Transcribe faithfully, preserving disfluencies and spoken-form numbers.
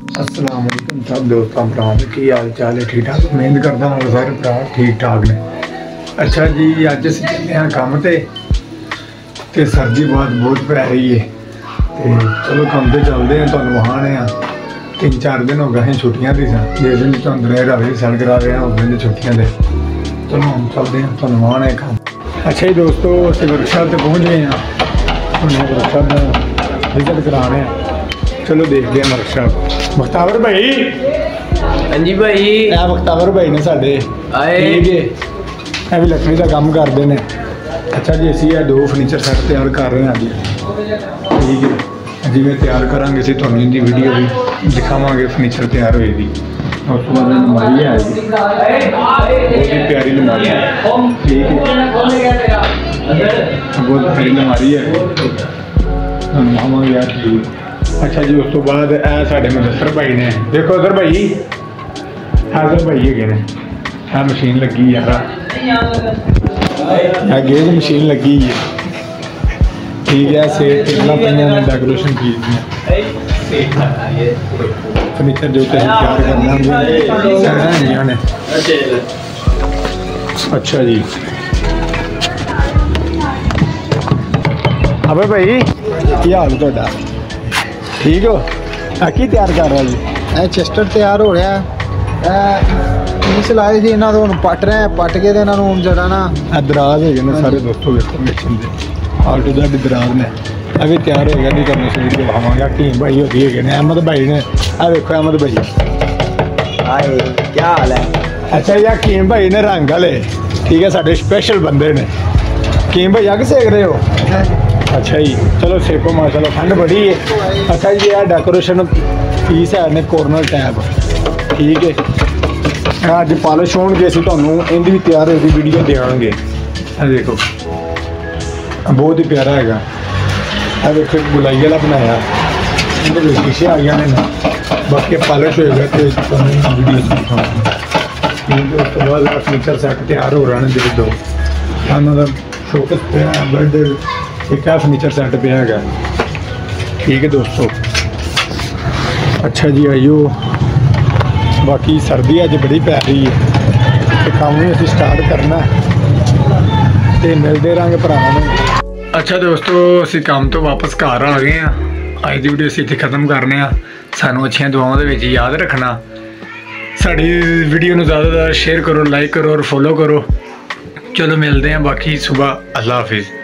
अस्सलाम वालेकुम सब दोस्तों भरावां की हाल चाल है ठीक ठाक उम्मीद करता हूँ सारे भरा ठीक ठाक ने। अच्छा जी अज अस चले हाँ काम ते ते सर्दी बहुत बहुत पै रही है ते चलो काम ते चलते हैं तुहानूं वहाने तीन चार दिन हो गए छुट्टियां दी सन जिस दिन धुंद रहे रवे सड़ करा रहे हैं उस दिन छुट्टियां दे चलो हम चलते हैं तुहानूं वहाने काम। अच्छा जी दोस्तों असीं वर्कशाप ते पहुँच गए हैं तुहानूं वर्कशाप विजिट करा रहे हैं। चलो देखते हैं वर्कशाप। मुख्तावर भाई हाँ जी भाई ए मुख्तावर भाई ने साडे आए ठीक है भी लकड़ी का काम करते हैं। अच्छा जी असी दो फर्नीचर सैट तैयार कर रहे हैं अभी ठीक है जिवें तैयार करांगे असीं तुहानूं इहदी वीडियो भी दिखावांगे फर्नीचर तैयार होए दी। उस तो बाद अलमारी है बहुत ही प्यारी अलमारी है ठीक है बहुत प्यारी अलमारी है तुहानूं दिखावांगे यार ठीक। अच्छा जी उस तो बाद ए साडे मुदस्सर भाई ने देखो अगर भाई हाजर भाई है ने आ मशीन लगी यार आ गेज मशीन लगी है ठीक है सेट टेबल पे ने डेकोरेशन की फर्नीचर जो तैयार करना ने। अच्छा जी अबे भाई क्या हाल तुहाडा ठीक हो की तैयार कर रहा जी ਇਹ ਚੈਸਟਰ ਤਿਆਰ ਹੋ ਰਿਹਾ ਇਹ ਇਸ ਲਾਏ ਸੀ ਇਹਨਾਂ ਤੋਂ ਹੁਣ ਪੱਟ ਰਹੇ ਆ ਪੱਟ ਕੇ ਤੇ ਇਹਨਾਂ ਨੂੰ ਜਿਹੜਾ ਨਾ दराज है ने सारे दोस्तों देखो मशीन के आल टू दैट दराज ने अभी तैयार होएगा नहीं करने से वीडियो दिखावांगे। टीम भाई होती है ने अहमद भाई ने आ देखो अहमद भाई ਹਾਏ ਕੀ ਹਾਲ ਹੈ। अच्छा जी कीम भाई ने रंग वाले ठीक है साढ़े स्पेशल बंदे ने कीम भाई अग सेक रहे हो। अच्छा जी चलो सेको माशाल्लाह ठंड बड़ी है। अच्छा जी यह डेकोरेशन पीस है ने कॉर्नर टैब ठीक है अज पॉलिश होणगे असीं तुहानूं इहदी भी तैयार होई वीडियो देवांगे। आ देखो बहुत ही प्यारा है आ देखो गुलाई वाला बनाया इहदे विच शीशे आ गए ने बाकी पॉलिश होएगा तो तुहानूं वीडियो दिखावांगे। उस तो बाद फर्नीचर सैट तैयार हो रहा है जो दो उन्होंने फोकस पे बेड एक है फर्नीचर सैट पे है ठीक है दोस्तों। अच्छा जी आइयो बाकी सर्दी अज बड़ी पै रही है तो काम भी असीं स्टार्ट करना तो मिलते रहेंगे भरावां। अच्छा दोस्तों असीं काम तो वापस घर आ गए हैं अज की वीडियो असीं इत्थे खत्म करने सानूं अच्छियां दुआवां दे विच याद रखना साडी वीडियो नूं ज़्यादा ज़्यादा शेयर करो लाइक करो और फॉलो करो। चलो मिलते हैं बाकी सुबह अल्लाह हाफिज़।